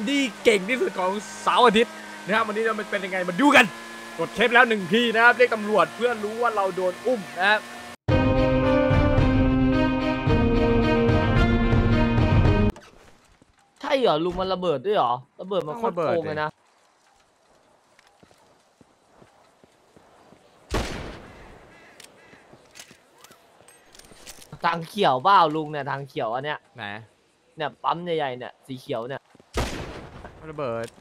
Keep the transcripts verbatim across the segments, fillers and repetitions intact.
ที่เก่งที่สุดของเสาร์อาทิตย์นะครับวันนี้จะเป็นยังไงมาดูกันกดเคปแล้วหนึ่งทีนะครับเรียกตำรวจเพื่อรู้ว่าเราโดนอุ้มนะครับใช่เหรอลุงมันระเบิดด้วยเหรอระเบิดมันโคตรโกงเลยนะทางเขียวเปล่าลุงเนี่ยทางเขียวอันเนี้ยไหนเนี่ยปั๊มใหญ่ๆเนี่ยสีเขียวเนี่ยระเบิด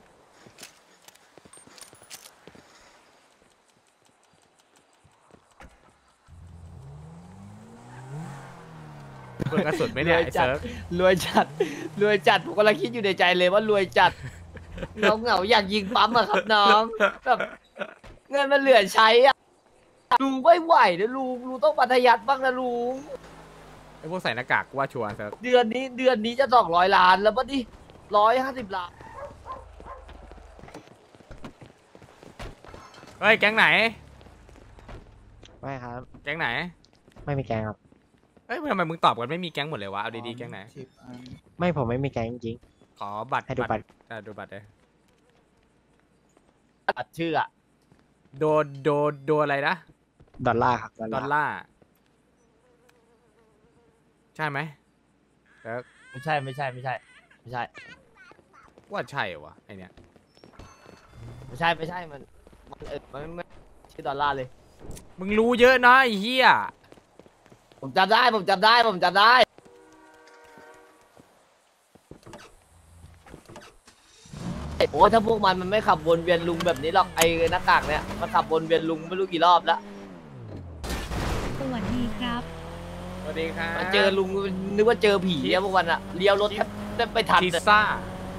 เปิดกระสุนไม่ได้ไอ้เซิร์ฟรวยจัดรวยจัดผมกำลังคิดอยู่ในใจเลยว่ารวยจัดน้องเหงาอยากยิงปั๊มอะครับน้องแบบเงินมันเหลือใช้อะลุงไม่ไหวนะลุงลุงต้องปัทยัดบ้างนะลุงไอ้พวกใส่หน้ากากว่าชัวร์เซิร์ฟเดือนนี้เดือนนี้จะสองร้อยล้านแล้วป่ะดิร้อยห้าสิบล้านเฮ้ยแก๊งไหนไม่ครับแก๊งไหนไม่มีแก๊งครับเฮ้ยทำไมมึงตอบกันไม่มีแก๊งหมดเลยวะเอาดีๆแก๊งไหนไม่ผมไม่มีแก๊งจริงขอบัตรให้ดูบัตรดูบัตรเลยบัตรชื่ออะโดนโดนโดนอะไรนะดอลลาร์ครับดอลลาร์ใช่ไหมไม่ใช่ไม่ใช่ไม่ใช่ไม่ใช่ว่าใช่วะไอเนี้ยไม่ใช่ไม่ใช่มันมันเออมันไม่ชื่อดอลลาร์เลยมึงรู้เยอะนะไอ้เหี้ยผมจำได้ผมจำได้ผมจำได้โอ้ถ้าพวกมันมันไม่ขับวนเวียนลุงแบบนี้หรอกไอ้หน้ากากเนี่ยมันขับวนเวียนลุงไม่รู้กี่รอบแล้วสวัสดีครับสวัสดีครับมาเจอลุงนึกว่าเจอผีอะพวกวันอะเลี้ยวรถแทบไม่ทันพิซซ่า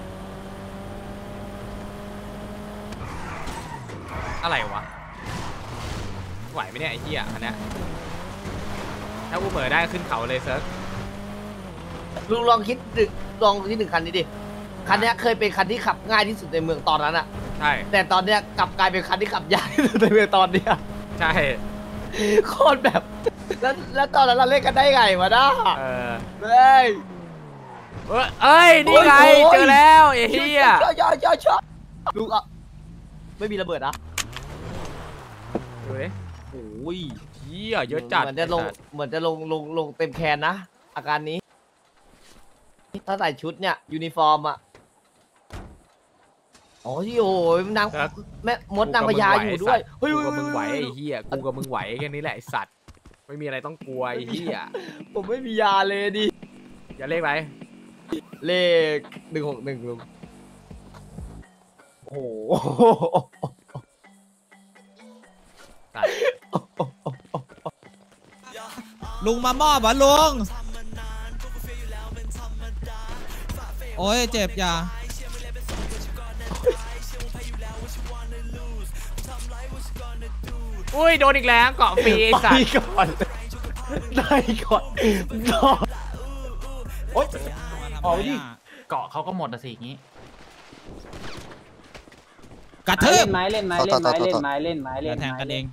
อะไรวะไหวไหมเนี่ยไอ้เหี้ยอันเนี้ยถ้ากูเปิดได้ขึ้นเขาเลยเซิร์ฟลุงลองคิดดึกลองคิดหนึ่งคันนี้ดิคันนี้เคยเป็นคันที่ขับง่ายที่สุดในเมืองตอนนั้นอะใช่แต่ตอนเนี้ยกลับกลายเป็นคันที่ขับยากที่สุดในเมืองตอนเนี้ยใช่โคตรแบบแล้วแล้วตอนนั้นเราเล่นกันได้ไงวะน้าเออเฮ้ยเอ้ยนี่ไงเจอแล้วไอ้เหี้ยชอบชอบชอบชอบลุงอ่ะไม่มีระเบิดนะดูดิโอ้ยเหี้ยเยอะจัดเหมือนจะลงเหมือนจะลงลงลงเต็มแคนนะอาการนี้ถ้าใส่ชุดเนี่ยยูนิฟอร์มอ่ะอ๋อที่โอ้ยนางแม่มดนางพญาอยู่ด้วยเฮ้ยกูกับมึงไหวไอ้เหี้ยกูกับมึงไหวแค่นี้แหละไอ้สัตว์ไม่มีอะไรต้องกลัวไอ้เหี้ยผมไม่มียาเลยดิอย่าเลขไปเลขหนึ่งหกหนึ่งลุงโอ้โหลุงมามอบวะลุงโอ้ยเจ็บอย่าอุ้ยโดนอีกแล้วเกาะฟรีสัตว์ก่อนได้ก่อนโอ๊ยออกดิเกาะเขาก็หมดอะสิอย่างนี้กระทืบเล่นไม้เล่นไม้เล่นไม้เล่นไม้เล่นไม้เล่นแทงกันเอง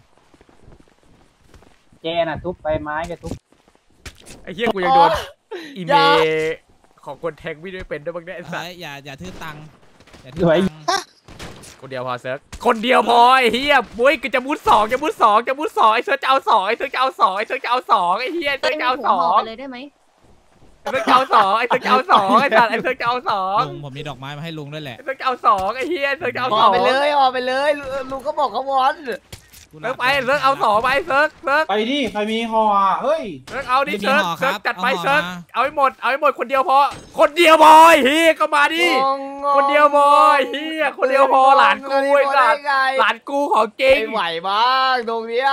แกน่ะทุบไปไม้แกทุบไอ้เหี้ยกูยังโดนอีเมลของคนแทงวิ่งไม่เป็นด้วยบ้างเนี่ยไอ้สัสอย่าอย่าทื่อตังอย่าทื่อตังคนเดียวพอเซิร์ฟคนเดียวพอไอ้เหี้ยบุ้ยกูจะมุดสองจะมุดสองจะมุดสองไอ้เซิร์ฟจะเอาสองไอ้เซิร์ฟจะเอาสองไอ้เซิร์ฟจะเอาสองไอ้เหี้ยเซิร์ฟจะเอาสองเลยได้ไหมไอ้เซิร์ฟจะเอาสองไอ้เซิร์ฟจะเอาสองไอ้สัสไอ้เซิร์ฟจะเอาสองลุงผมมีดอกไม้มาให้ลุงด้วยแหละไอ้เซิร์ฟจะเอาสองไอ้เหี้ยเซิร์ฟจะเอาสองไปเลยออกไปเลยลุงก็บอกเขาวอนเซิร์ฟไปเซิร์ฟเอาสองไปเซิร์ฟเซิร์ฟไปดิใครมีห่อเฮ้ยเซิร์ฟเอาดิเซิร์ฟเซิร์ฟจัดไปเซิร์ฟเอาให้หมดเอาให้หมดคนเดียวพอคนเดียวพอเฮียก็มาดิคนเดียวพอเฮียคนเดียวพอหลานกูไอ้สัสหลานกูของจริงไม่ไหวบ้างตรงเนี้ย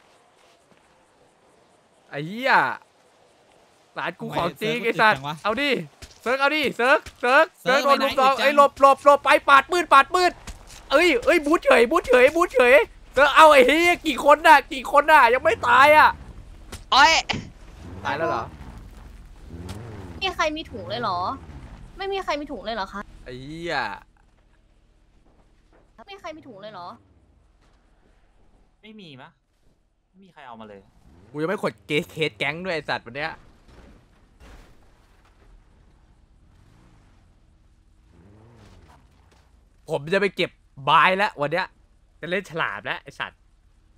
ไอ้เหี้ยหลานกูของจริงไอ้สัสเอาดิเซิร์ฟเอาดิเซิร์ฟเซิร์ฟเซิร์ฟโดนลุมสองไอ้หลบหลบหลบไปปาดปืนปาดปืนเอ้ยเอ้ยบูทเฉยบูทเฉยบูทเฉยเซิร์ฟเอาไอ้เฮียกี่คนน่ะกี่คนน่ะยังไม่ตายอ่ะโอ้ยตายแล้วเหรอมีใครมีถุงเลยเหรอไม่มีใครมีถุงเลยเหรอคะไอ้เหี้ยไม่มีใครมีถุงเลยเหรอไม่มีมะไม่มีใครเอามาเลยกูยังไม่ขดเกสเคสแก๊งด้วยไอ้สัตว์วันเนี้ยผมจะไปเก็บบายแล้ววันเนี้ยจะเล่นฉลามแล้วไอสัตว์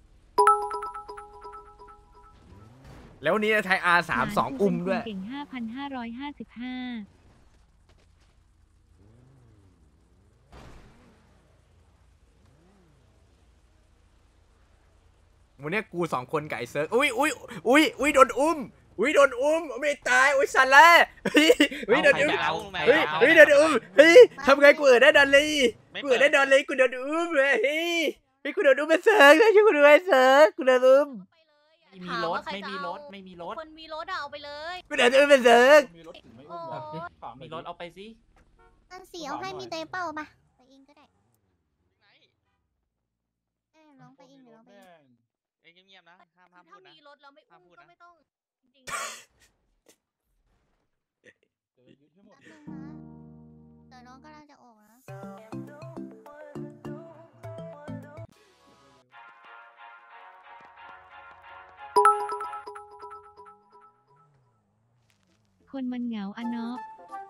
แล้ววันนี้ไทยอาร์สามสองอุ้มด้วยเก่งห้าพันห้าร้อยห้าสิบห้าวันนี้กูสองคนกับไอ้เซิร์ฟอุ้ยอุ้ยอุ้ยอุ้ยโดนอุ้มอุ้ยโดนอุ้มไม่ตายอุ้ยสันแล้วเฮ้ยเฮ้ยโดนอุ้มเฮ้ยเฮ้ยโดนอุ้มเฮ้ยทำไงกูเออได้ดอนเลยกูเออได้ดอนเลยกูโดนอุ้มเลยเฮ้ยเฮ้ยกูโดนอุ้มเป็นเซิร์ฟเลยช่วยกูด้วยเซิร์ฟกูโดนอุ้มไม่มีรถไม่มีรถไม่มีรถคนมีรถอะเอาไปเลยกูโดนอุ้มเป็นเซิร์ฟมีรถถึงไม่อุ้มหรอมีรถเอาไปสิอันสีเอาให้มีเตยเป้าปะไปเองก็ได้เออร้องไปเองเดี๋ยวร้องไปเองเอ้ยเงียบๆนะห้ามห้ามถ้าพูดนะมีรถแล้วไม่อุ้มก็ไม่ต้องจริงๆยึดให้หมดแป๊บนึงนะเดี๋ยวน้องกำลังจะออกนะคนมันเหงาอะเนาะ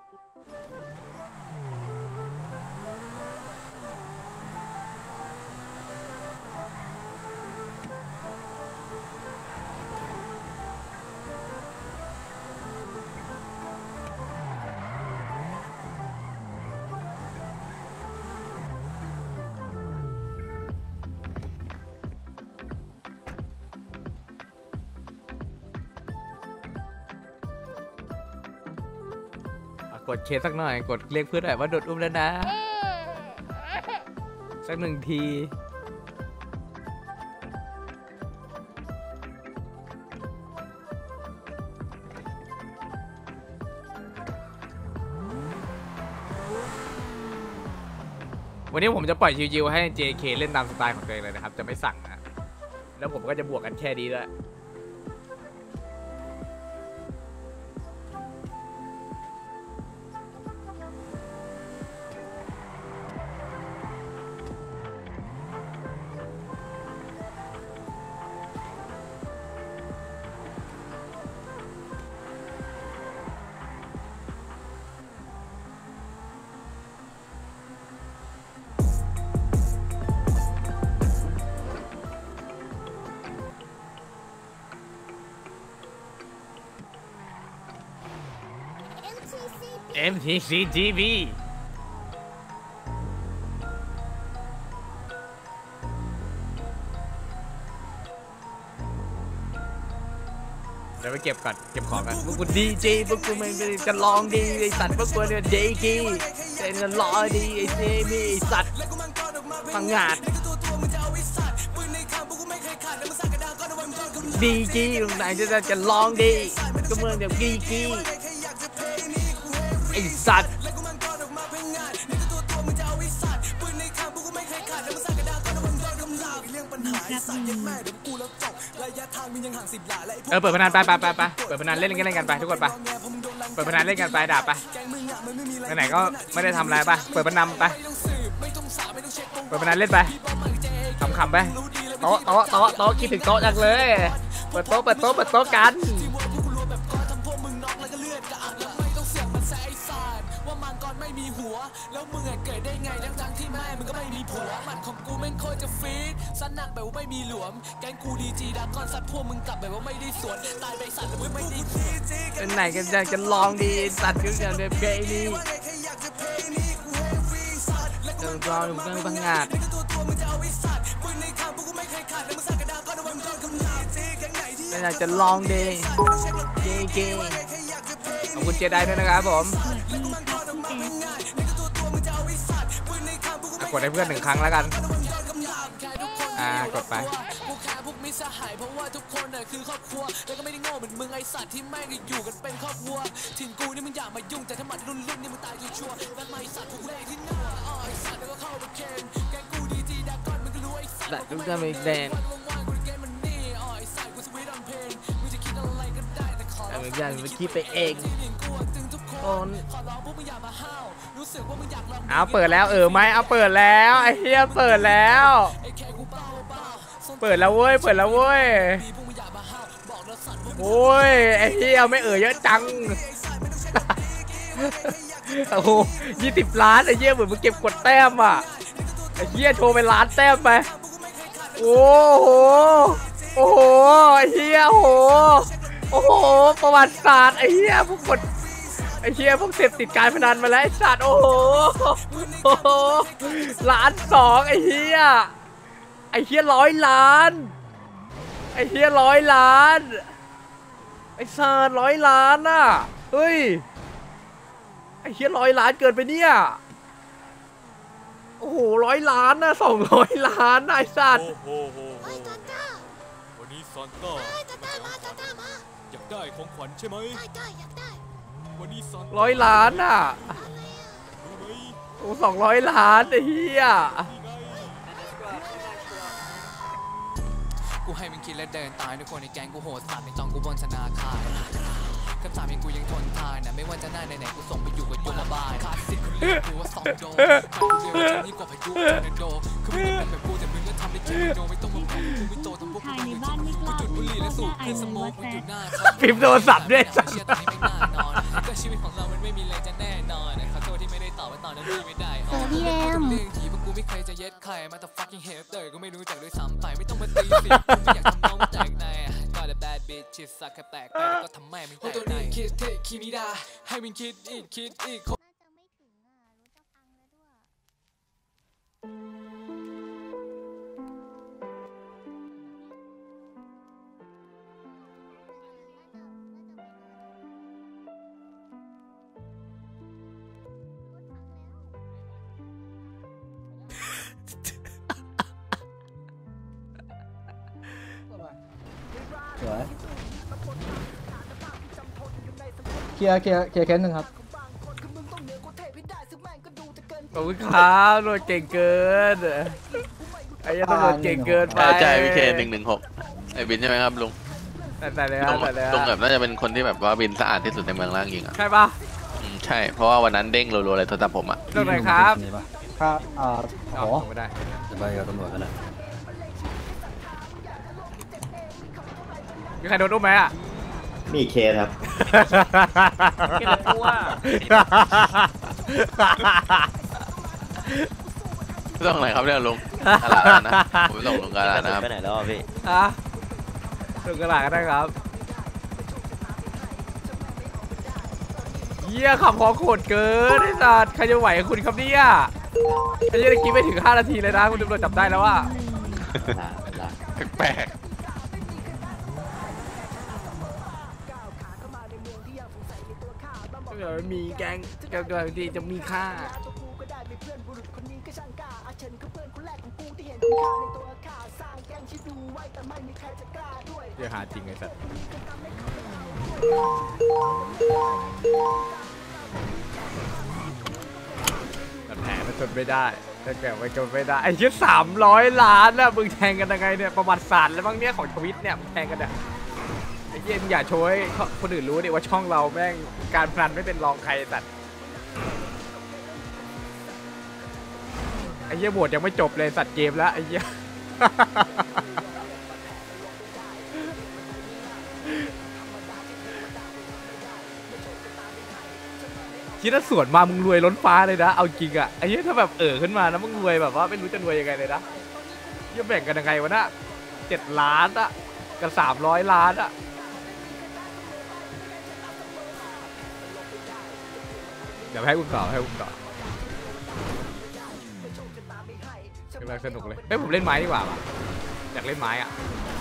กดเคสสักหน่อยกดเรียกเพื่อนหน่อยว่าโดนอุ้มแล้วนะสักหนึ่งทีวันนี้ผมจะปล่อยชิวๆให้ เจ เค เล่นตามสไตล์ของตัวเองเลยนะครับจะไม่สั่งนะแล้วผมก็จะบวกกันแค่นี้ด้วยเอ็ม ที ซี ที วี เดี๋ยวไปเก็บก่อนเก็บของกันพวกกูดีเจพวกกูมันจะลองดีไอสัตว์พวกกูเนี่ยเดกี้เป็นจะลองดีไอเจมี่ไอสัตว์พังงาดดีกี้ตรงไหนจะจะลองดีก็เมืองเดี๋ยวดีกี้ไอสัตว์เออเปิดพนันไปไปไปไปเปิดพนันเล่นกันเล่นกันไปทุกคนไปเปิดพนันเล่นกันไปด่าไปไหนๆก็ไม่ได้ทำอะไรไปเปิดพนันไปเปิดพนันเล่นไปขำๆไปโต๊ะโต๊ะโต๊ะโต๊ะคิดถึงโต๊ะจังเลยเปิดโต๊ะเปิดโต๊ะเปิดโต๊ะกันแล้วมึงเกิดได้ไงทั้งๆที่แม่มึงก็ไม่มีผัวมันของกูแม่งโคตรจะฟีดสันหนักแบบว่าไม่มีหลวมแก๊งกูดีจีดักก้อนสัตว์พวกมึงกลับแบบว่าไม่ได้สวนตายไปสัตว์แล้วมึงไม่ได้สวนเป็นไหนกันจะจะลองดีสัตว์ก็อย่างเดเพย์นี่เดินรออยู่ตั้งพังงาดเป็นไหนจะลองดีเก๋เก๋ขอบคุณเจไดด้วยนะครับผมกดให้เพื่อนหนึ่งครั้งแล้วกันอ่ากดไปเพราะว่าทุกคนน่ะคือครอบครัวแล้วก็ไม่ได้โง่เหมือนมึงไอสัตว์ที่แม่งอยู่กันเป็นครอบครัวถิ่นกูนี่มึงอย่ามายุ่งแต่ถ้ามันรุ่นรุ่นนี่มึงตายชัวร์แล้วไม่สัตว์พวกเล่ที่หน้าอ๋อไอสัตว์แล้วก็เข้าไปเคนแกงกูดีจีดักก้อนมึงก็รู้ไอสัตว์แต่กูจะไม่แดงแต่มึงอยากมาคิดไปเองเอาเปิดแล้วเออไหมเอาเปิดแล้วไอ้เหี้ยเปิดแล้วเปิดแล้วเว้ยเปิดแล้วเว้ยโอ้ยไอ้เหี้ยไม่เออเยอะจังโอ้โหยี่สิบล้านไอ้เหี้ยเหมือนมึงเก็บกดแต้มอ่ะไอ้เหี้ยโชว์ไปล้านแต้มไปโอ้โหโอ้โหไอ้เหี้ยโอ้โหโอ้โหประวัติศาสตร์ไอ้เหี้ยพวกกดไอ้เหี้ยพวกเสพติดการพนันมาแล้วไอ้สัตว์โอ้โหโอ้โหล้านสองไอ้เหี้ยไอ้เหี้ยร้อยล้านไอ้เหี้ยร้อยล้านไอ้สัตว์ร้อยล้านอ่ะเฮ้ยไอ้เหี้ยร้อยล้านเกินไปเนี่ยโอ้โหร้อยล้านนะสองร้อยล้านนะไอ้สัตว์โอ้โหวันนี้ซานต้าอยากได้ของขวัญใช่ไหมวันนี้ซานต้าร้อยล้านอ่ะรู้ไหมโอ้สองร้อยล้านไอ้เหี้ยกูให้มึงคิดและเดินตายทุกคนในแก๊งกูโหดสัตว์ในจองกูบนธนาคารคำถามยังกูยังทนทานนะไม่ว่าจะหน้าไหนๆกูส่งไปอยู่กับโยมบาลคลาสสิกกูเรียกกูว่าสองโดกูเรียกว่าฉันยิ่งกว่าพายุในโดคือมึงเป็นแบบกูแต่มึงก็ทำได้แค่โดไม่ต้องมาบอกกูไม่โตทำพวกกูภายในบ้านไม่กล้าจุดบุหรี่และสูบไอขึ้นสโอโมวักตมันแซอยู่หน้าพิมพ์โทรศัพท์ด้วยสัตว์เชื่อตอนนี้ไม่น่านอนก็ชีวิตของเรามันไม่มีอะไรจะแน่นอนขอโทษที่ไม่ได้ตอบว่าตอนนั้นพี่ไม่ได้เออพี่แอมเรื่องทีเพราะกูไม่เคยจะเย็ดใครมาแต่ fucking hater ก็ไม่รู้จักด้วยซ้ำไปไม่ต้องมาตีสิกูไม่อยากทำน้องแตกในก็แต่ bad bitch ชิดสักแค่แตกไปแล้วก็ทำแม่มึงแตกในคิดเทคิมิดาให้มึงคิดอีกคิดอีกสวยเคลียร์เคลียร์เคลียร์แค่หนึ่งครับขอบคุณครับตำรวจเก่งเกินไอ้เหี้ยตำรวจเก่งเกินไปใช่พี่เคหนึ่งหนึ่งหกไอ้บินใช่ไหมครับลุงแต่แต่เลยลุงแต่เลยลุงแบบน่าจะเป็นคนที่แบบว่าบินสะอาดที่สุดในเมืองล่างจริงอ่ะใช่ปะอืมใช่เพราะว่าวันนั้นเด้งรัวๆเลยโทรศัพท์ผมอ่ะตรงไหนครับครับอ่าอ๋อโอ้ไม่ได้จะไปกับตำรวจกันนะมีใครโดนอุ้มไหมอ่ะมีเคสครับเก็บตัวไม่ต้องไหนครับเนี่ยลุงกาลาดนะผมไม่ส่งลุงกาลาดนะครับไปไหนแล้วอ่ะพี่ฮะส่งกระดาษก็ได้ครับเยี่ยขับพอโคตรเกินไอ้สัตว์ใครจะไหวกับคุณครับเนี่ยไอ้เยี่ยตะกี้ไม่ถึงห้านาทีเลยนะคุณตำรวจจับได้แล้วว่าแปลกเดี๋ยวมีแก๊งแก๊งตัวที่จะมีค่าเดี๋ยวหาจริงไอ้สัตว์แต่แผลมันจนไม่ได้ถ้าเกิดมันจนไม่ได้ไอ้เหี้ยสามร้อยล้านแล้วมึงแทงกันยังไงเนี่ยประวัติศาสตร์แล้วบ้างเนี่ยของทวิตเนี่ยมึงแทงกันเนี่ยไอ้เหี้ยมึงอย่าโชว์ให้คนอื่นรู้ดิว่าช่องเราแม่งการพนันไม่เป็นรองใครสัตว์ไอ้เหี้ยโหวตยังไม่จบเลยสัตว์เกมแล้วไอ้เหี้ย คิดว่าสวนมามึงรวยล้นฟ้าเลยนะเอาจริงอะไอ้เหี้ยถ้าแบบเออขึ้นมานะมึงรวยแบบว่าไม่รู้จะรวยยังไงเลยนะจะแบ่งกันยังไงวะน่ะเจ็ดล้านอะกับสามร้อยล้านอะเดี๋ยวให้คุณต่อให้คุณต่อกำลังสนุกเลยเฮ้ยผมเล่นไม้ดีกว่าว่ะอยากเล่นไม้อะ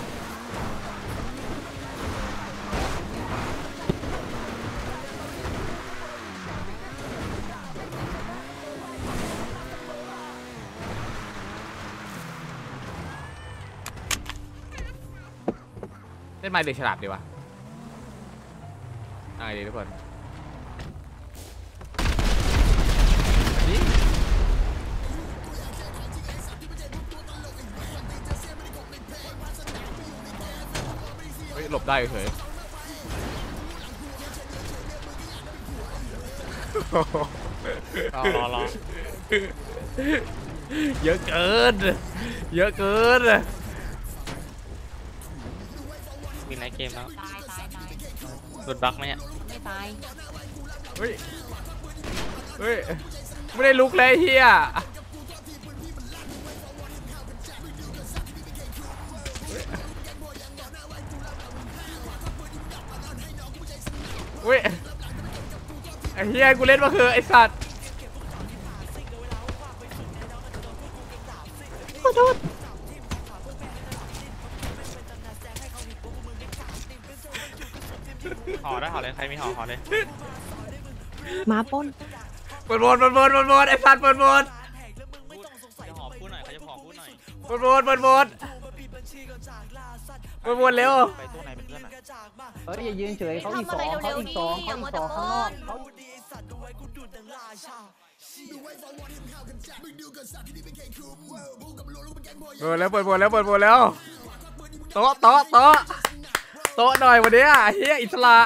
เล่นไม้เด็กฉลาดดีวะอะไรดีทุกคนนี่เฮ้ยหลบได้เฉยรอรอเยอะเกินเยอะเกินมีไลฟ์เกมแล้วหลุดบั๊กไหมอ่ะไม่ตายเฮ้ยเฮ้ยไม่ได้ลุกเลยเฮียเฮ้ยไอ้เฮียกูเล่นมาคือไอ้สัตว์ขอโทษห่อได้ห่อเลยใครมีห่อห่อเลยมาป้นเปิดบอลเปิดบอลเปิดบอลไอ้สัตว์เปิดบอลจะห่อพูดหน่อยเขาจะห่อพูดหน่อยเปิดบอลเปิดบอลเปิดบอลเร็วไปตู้ไหนเป็นเพื่อนอ่ะเฮ้ยอย่ายืนเฉยเขาอีกสองเขาอีกสองเขาอีกสองข้างนอกเขาเปิดแล้วเปิดบอลแล้วเปิดบอลแล้วโต๊ะโต๊ะโต๊ะโต๊ะหน่อยวันนี้อ่ะเฮียอิสระ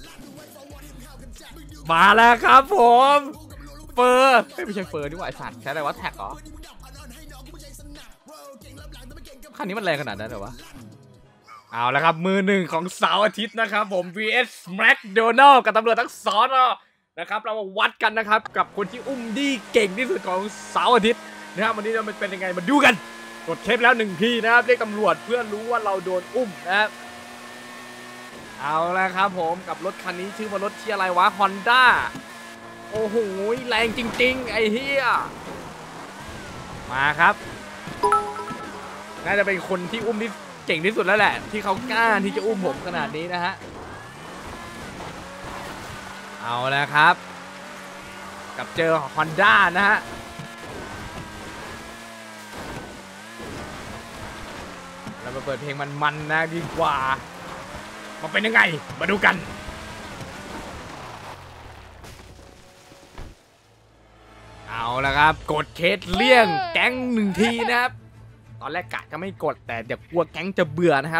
มาแล้วครับผมเฟอร์ไม่ใช่เฟอร์ดีกว่าไอสัตว์ใช้อะไรวะแท็กเหรอคันนี้มันแรงขนาดนั้นเหรอวะเอาละครับมือหนึ่งของเสาร์อาทิตย์นะครับผม วี เอส McDonald กับตำรวจทั้งสองนะครับเรามาวัดกันนะครับกับคนที่อุ้มดีเก่งที่สุดของเสาร์อาทิตย์นะครับวันนี้จะเป็นยังไงมาดูกันกดเทปแล้วหนึ่งทีนะครับเรียกตำรวจเพื่อรู้ว่าเราโดนอุ้มนะครับเอาละครับผมกับรถคันนี้ชื่อว่ารถที่อะไรวะ Honda โอ้โหแรงจริงๆไอ้เหี้ยมาครับน่าจะเป็นคนที่อุ้มที่เก่งที่สุดแล้วแหละที่เขากล้าที่จะอุ้มผมขนาดนี้นะฮะเอาละครับกับเจอ Honda นะฮะเรามาเปิดเพลงมันๆนะดีกว่ามันเป็นยังไงมาดูกันเอาละครับกดเคสเลี่ยงแก๊งหนึ่งทีนะครับตอนแรกกะจะไม่กดแต่เดี๋ยวกลัวแก๊งจะเบื่อนะครับ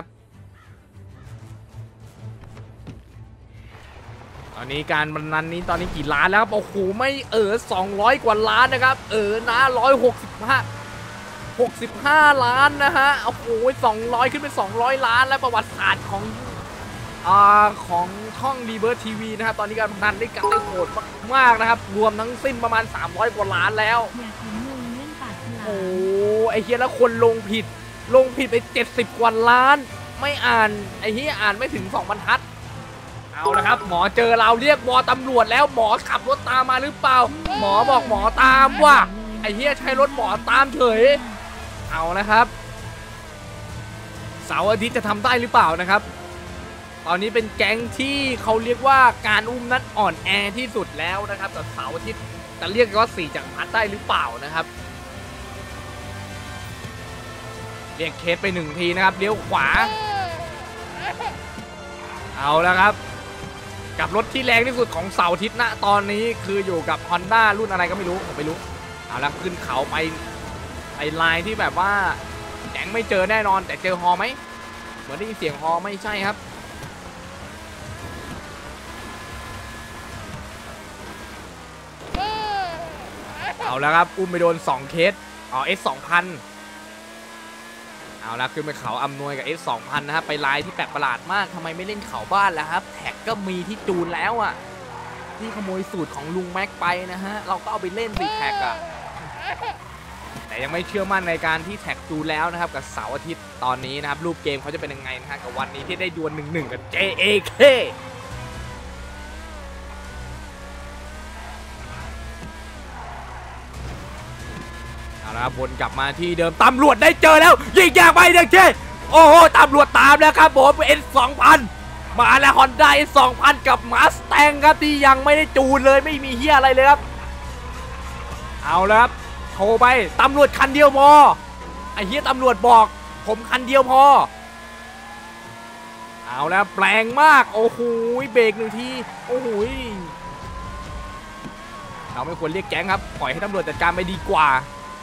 ตอนนี้การบันนันนี้ตอนนี้กี่ล้านแล้วครับโอ้โหไม่เออสองร้อยกว่าล้านนะครับเออนะหนึ่งร้อยหกสิบห้า หกสิบห้าล้านนะฮะโอ้โหสองร้อยขึ้นเป็นสองร้อยล้านแล้วประวัติศาสตร์ของอ่าของช่องรีเบิร์ทีวีนะครับตอนนี้การพนันได้กันได้โหดมากๆนะครับรวมทั้งสิ้นประมาณสามร้อยกว่าล้านแล้วอยากเห็นลุงเล่นปากฉลามโอ้ไอ้เฮียแล้วคนลงผิดลงผิดไปเจ็ดสิบกว่าล้านไม่อ่านไอ้เฮียอ่านไม่ถึงสองบรรทัดเอาละครับหมอเจอเราเรียกวอตำรวจแล้วหมอขับรถตามมาหรือเปล่าหมอบอกหมอตามว่ะไอ้เฮียใช้รถหมอตามเฉยเอานะครับเสาร์อาทิตย์จะทำได้หรือเปล่านะครับตอนนี้เป็นแก๊งที่เขาเรียกว่าการอุ้มนั้นอ่อนแอที่สุดแล้วนะครับแต่เสาร์อาทิตย์จะเรียกว่าสี่จักรพรรดิได้หรือเปล่านะครับเรียกเคสไปหนึ่งทีนะครับเลี้ยวขวาเอาแล้วครับกับรถที่แรงที่สุดของเสาร์อาทิตย์ณตอนนี้คืออยู่กับ Honda รุ่นอะไรก็ไม่รู้ผมไม่รู้เอาแล้วขึ้นเขาไปไอ้ไลน์ที่แบบว่าแก๊งไม่เจอแน่นอนแต่เจอฮอไหมเหมือนได้ยินเสียงฮอไม่ใช่ครับเอาแล้วครับอุ้มไปโดนสองเคสอ๋อ เอส สองพัน เอาละขึ้นไปเขาอำนวยกับ เอส สองพัน นะครับไปไลน์ที่แปลกประหลาดมากทำไมไม่เล่นเขาบ้านแล้วครับแท็กก็มีที่จูนแล้วอ่ะที่ขโมยสูตรของลุงแม็กไปนะฮะเราก็เอาไปเล่นสิแท็กอ่ะแต่ยังไม่เชื่อมั่นในการที่แท็กจูนแล้วนะครับกับเสาร์อาทิตย์ตอนนี้นะครับรูปเกมเขาจะเป็นยังไงนะฮะกับวันนี้ที่ได้ดวลหนึ่งหนึ่งกับ เจ เอ เคเอาละครับวนกลับมาที่เดิมตำรวจได้เจอแล้วยิงยางไปเด็กเช่โอ้โหตำรวจตามแล้วครับผม เอส สองพัน มาแล้ว Honda เอส สองพัน กับมาสแตงครับที่ยังไม่ได้จูนเลยไม่มีเฮียอะไรเลยครับเอาละครับโทรไปตำรวจคันเดียวพอไอ้เฮียตำรวจบอกผมคันเดียวพอเอาแล้วแปลงมากโอ้โหเบรกหนึ่งทีโอ้โหเราไม่ควรเรียกแก๊งครับปล่อยให้ตำรวจจัดการไปดีกว่า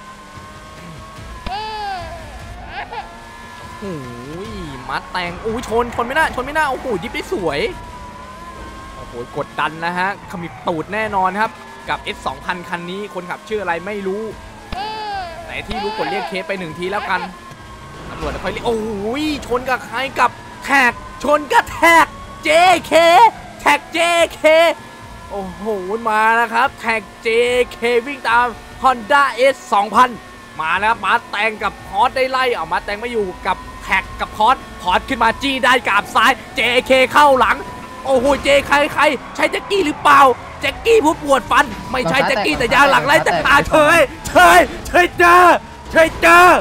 โอ้ยมาแตงโอ้ยชนชนไม่น่าชนไม่น่าโอ้โหยิบได้สวยโอ้โหกดดันนะฮะขมิบตูดแน่นอนครับกับ เอส สองพัน คันนี้คนขับชื่ออะไรไม่รู้แต่ที่รู้กดเรียกเคสไปหนึ่งทีแล้วกันตำรวจค่อยเรียกโอ้ยชนกับใครกับแท็กชนกับแท็ก เจ เค แท็ก เจ เคโอ้โหมาแล้วครับแท็ก เจ เค วิ่งตาม Honda เอส สองพัน มาแล้วมาแตงกับพอร์ตได้ไล่เอามาแตงไม่อยู่กับแท็กกับพอร์ตพอร์ตขึ้นมาจี้ได้กาบซ้าย เจ เค เข้าหลังโอ้โหเจใครใครใช่แจ็คกี้หรือเปล่าแจ็คกี้ผู้ปวดฟันไม่ใช่แจ็คกี้แต่ยางหลังไล่แต่ขาเฉยเฉยเฉยเจอเฉยเจอ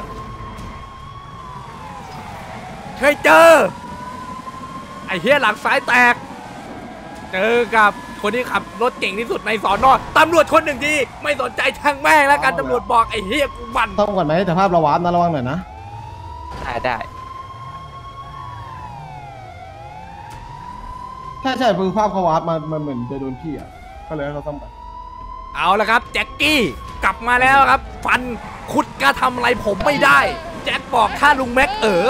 เฉยเจอไอ้เฮียหลังซ้ายแตกเจอกับคนที่ขับรถเก่งที่สุดในสอนอตำรวจคนหนึ่งทีไม่สนใจช่างแม่งแล้วกันตำรวจบอกไอ้เฮียกูมันต้องก่อนไหมแต่ภาพเราวาร์ปนะระวังหน่อยนะได้ได้ใช่ใช่คือภาพเขาวาร์ปมามันเหมือนจะโดนพี่อ่ะก็เลยให้เขาต้องไปเอาละครับแจ็คกี้กลับมาแล้วครับฟันคุดกระทำอะไรผมไม่ได้แจ็คบอกถ้าลุงแม็กเออ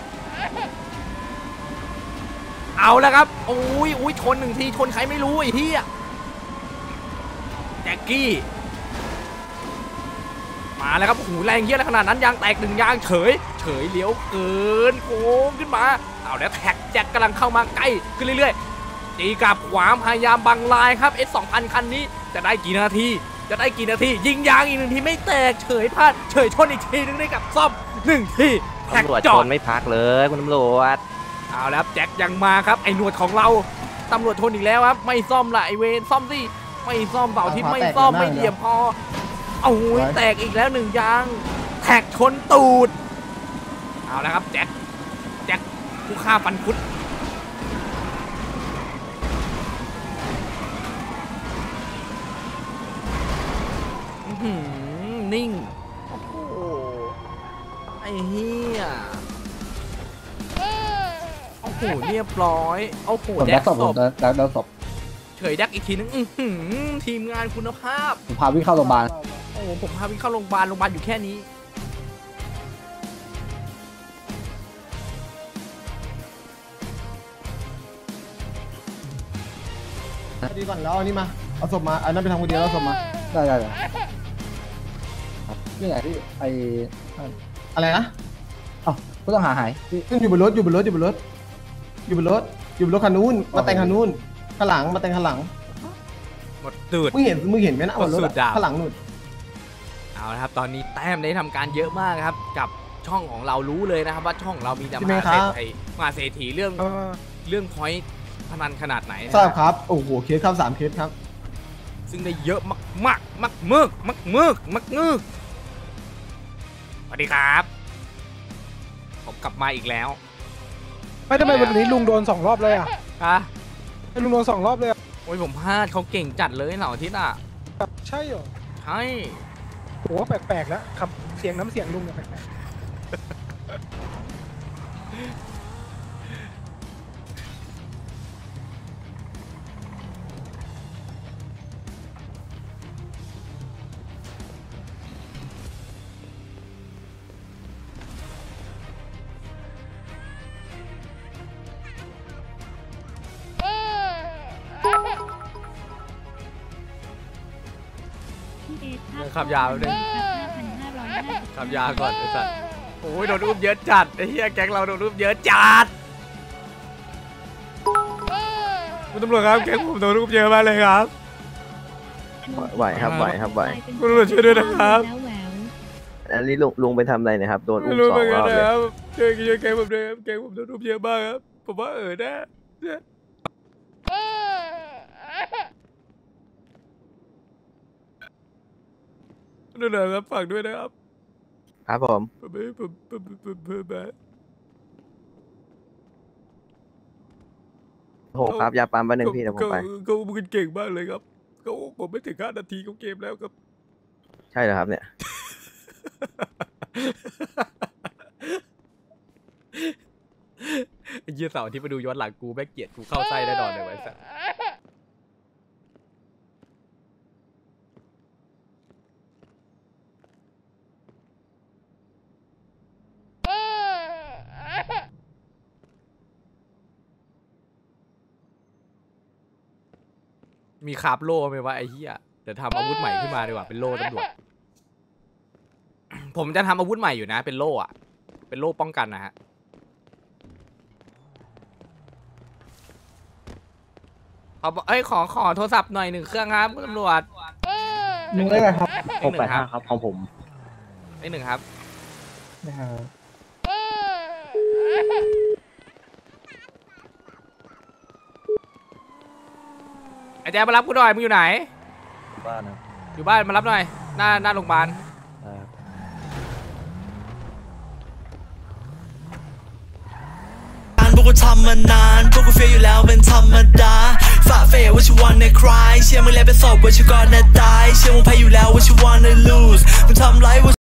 เอาแล้วครับโอ้ยอุ้ยชนหนึ่งทีชนใครไม่รู้ไอ้เหี้ยแจ็คกี้มาแล้วครับโอ้โหแรงเหี้ยอะไรขนาดนั้นยางแตกหนึ่งยางเฉยเฉยเลี้ยวเกินโค้งขึ้นมาเอาแล้วแท็กแจ็คกำลังเข้ามาใกล้ขึ้นเรื่อยๆตีกับขวาพยายามบังลายครับ เอส สองพัน คันนี้จะได้กี่นาทีจะได้กี่นาทียิงยางอีกหนึ่งทีไม่แตกเฉยพลาดเฉยชนอีกทีนึงได้กับซ่อมหนึ่งทีแท็กตำรวจจชอดนไม่พักเลยคุณตำรวจเอาแล้วแจ็คยังมาครับไอ้หนวดของเราตำรวจทนอีกแล้วครับไม่ซ่อมละไอเวนซ่อมสิไม่ซ่อมเสาร์อาทิตย์ไม่ซ่อมไม่เหลี่ยมพอเอาหูยแตกอีกแล้วหนึ่งยางแท็กชนตูดเอาแล้วครับแจ็คแจ็คผู้ฆ่าฟันคุดนิ่งโอ้โหไอ้เหี้ยโอ้โหเรียบร้อยโอ้โหแดกศพแล้วแล้วศพเฉยแดกอีกทีนึงอื้อหือทีมงานคุณภาพผมพาวิ่งเข้าโรงพยาบาลโอ้โหผมพาวิ่งเข้าโรงพยาบาลโรงพยาบาลอยู่แค่นี้ดีก่อนแล้วอันนี้มาเอาศพมาอันนั้นไปทำคนเดียวแล้วศพมาได้ได้ได้นี่ไงที่ไออะไรนะอ๋อผู้ต้องหาหายขึ้นอยู่บนรถอยู่บนรถอยู่บนรถอยู่บนรถอยู่บนรถคันนู้นมาแต่งคันนู้นข้างหลังมาแต่งข้างหลังหมดตูดมึงเห็นมึงเห็นไหมนะบนรถข้างหลังนู่นเอาละครับตอนนี้แต้มได้ทำการเยอะมากครับกับช่องของเรารู้เลยนะครับว่าช่องเรามีแต่มาเศรษฐีมาเศรษฐีเรื่องเรื่องพอยต์พนันขนาดไหนทราบครับโอ้โหเคสครับสามเคสครับซึ่งได้เยอะมากมากมากมึกมากมึกมากงึกสวัสดีครับผมกลับมาอีกแล้วไม่ทำไมวันนี้ลุงโดนสองรอบเลยอ่ะฮะให้ลุงโดนสองรอบเลยโอ้ยผมพลาดเขาเก่งจัดเลยเหล่าอาทิตย์อ่ะใช่เหรอใช่โหแปลกๆแล้วครับเสียงน้ำเสียงลุงเนี่ยแปลกๆขับยาวเลยขับยาวก่อนไอ้สัสโอ้ยโดนอุ้มเยอะจัดไอ้เหี้ยแก๊งเราโดนอุ้มเยอะจัดคุณตำรวจครับแก๊งผมโดนอุ้มเยอะมากเลยครับไหวครับไหวครับไหวคุณตำรวจช่วยด้วยนะครับอันนี้ลุงลุงไปทำอะไรนะครับโดนอุ้มรู้สอเหมืงอนรกันอบเลนะยครับช่วยช่วยแก๊งผมด้วยครับแก๊งผมโดนอุ้มเยอะมากครับผมว่าเออแน่นั่นแหละครับฝากด้วยนะครับครับผมผมไม่ผมผมผมผมแบบโหครับยาปั๊มไปหนึ่งพี่เดี๋ยวผมไปเขาเขาเก่งมากเลยครับเขาผมไม่ถึงห้านาทีเขาเกมแล้วครับใช่เหรอครับเนี่ยไอ้เหี้ยเสาร์ที่มาดูย้อนหลังกูแม่งเกลียดกูเข้าไส้แน่นอนเลยไว้สัสมีคาบโล่ไหมวะไอ้เหี้ยเดี๋ยวทำอาวุธใหม่ขึ้นมาดีกว่าเป็นโล่ตำรวจ ผมจะทำอาวุธใหม่อยู่นะเป็นโล่อะเป็นโล่ป้องกันนะฮะเอาเอ้ยขอขอโทรศัพท์หน่อยหนึ่งเครื่องครับคุณตำรวจหนึ่งได้ไหมครับหกแปดห้าครับของผมเลขหนึ่งครับนะครับไอ้แจ๊คมารับกูหน่อยมึงอยู่ไหนบ้านนะอยู่บ้านมารับหน่อยหน้าหน้าโรงพยาบาลพวกกูทำมานานพวกกูเฟียอยู่แล้วเป็นธรรมดาฝ่าเฟยว่า you wanna cry เชื่อมึงแล้วเป็นศพว่า you gonna die เชื่อมึงแพ้อยู่แล้วว่า you wanna lose มึงทำไร